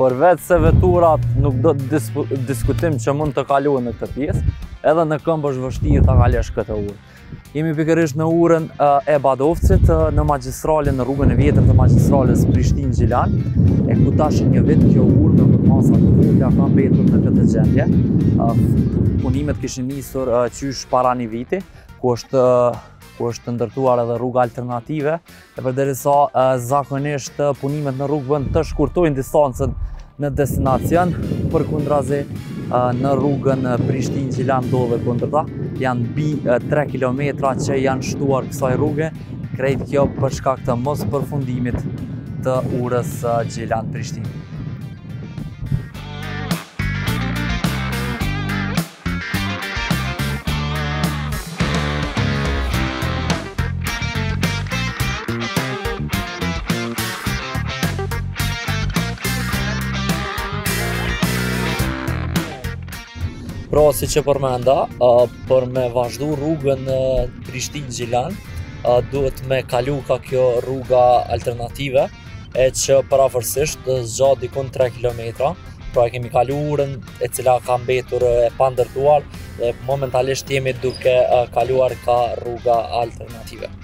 Përveç se veturat nuk do të diskutim që mund të kalohen në këtë pjesë, edhe në këmbë është vështirë ta kalosh këtë urë. Jemi pikërisht në urën e Badovcit, në magjistralen, në rrugën e vjetër të magjistrales Prishtinë-Gjilan, e ku tash një vit kjo urë me përmasa të vogla ka mbetur në këtë gjendje. Punimet kishin nisur qysh para një viti, ku është ndërtuar edhe rruga alternative, e përderisa zakonisht punimet në rrugë bën të shkurtojnë distancën në destinacion, përkundrazi në rrugën Prishtinë-Gjilan ndodhe kundërta, janë mbi 3 kilometra që janë shtuar kësaj rrugë, krejt kjo për shkak të mos përfundimit të urës Gjilan-Prishtinë. Pra, si që përmenda, për me vazhdu rrugën Prishtinë-Gjilan, duhet me kalu ka kjo rruga alternative, e që parafërsisht zgjat dikun 3 km, pra kemi kalu urën e cila ka mbetur e pandërtuar dhe momentalisht jemi duke kaluar ka rruga alternative.